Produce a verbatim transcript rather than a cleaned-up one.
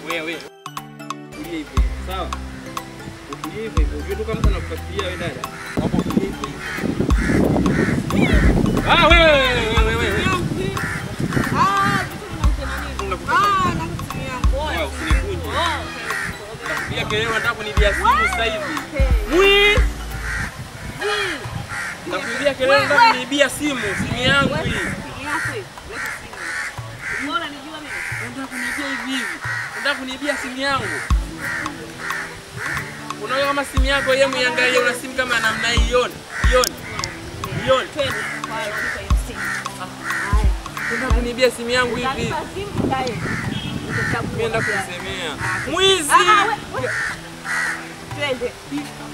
Wewe wewe. Tulie hivi. Sawa? Tulie hivi. Unajua kama mtu anakufuatilia wewe dada. Hapo tulie hivi. Ah wewe wewe wewe. Ah, kitu unamsema nini? Ah, nakusimia. Wewe usinivunje. Pia kelele unataka kunibia simu sasa hivi. Mwi! Nakuibia kelele unataka kunibia simu, simu yangu hii. Simu yako hii. Leta simu. Mbona nijua mimi? Unataka kunibia hivi hivi. Unataka kunibia simu yangu. Unaona kama simu yako yeye muangalie una simu kama namna hii ione. Ione. Ione. Twende kwa hiyo simu. Haya. Unataka kunibia simu yangu hivi hivi. Simu ndaye. Nenda kusemea. Mwizi. Twende.